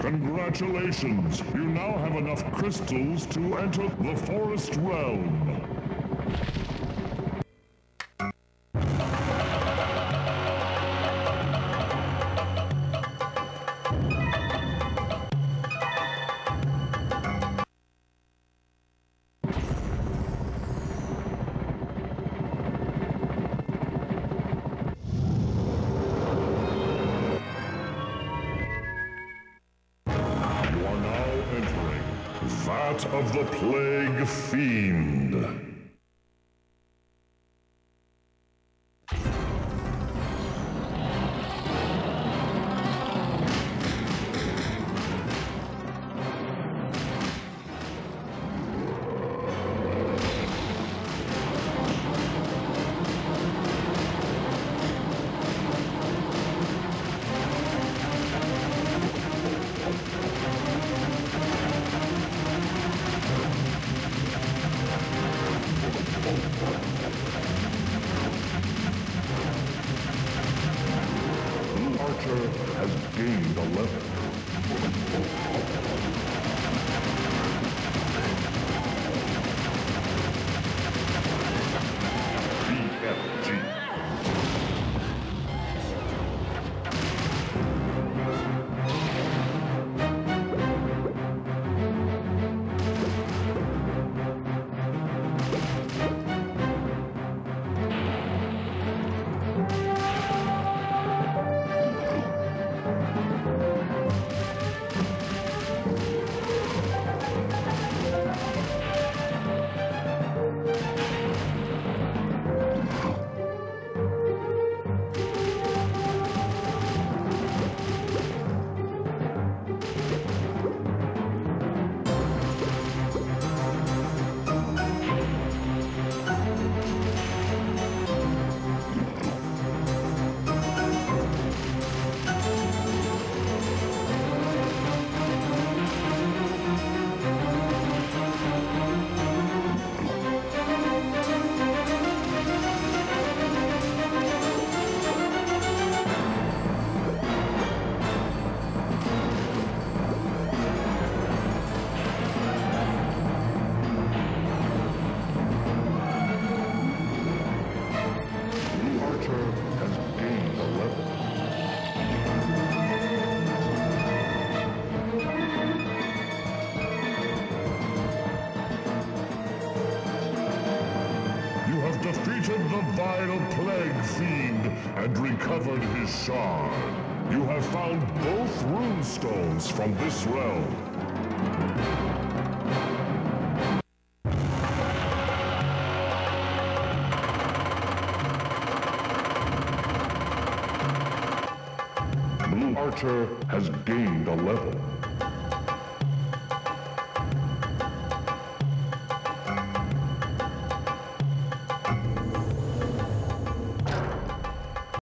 Congratulations! You now have enough crystals to enter the Forest Realm. Vat of the Plague Fiend. Has gained a level. BFG. Defeated the vile Plague Fiend and recovered his shard. You have found both rune stones from this realm. Blue Archer has gained a level.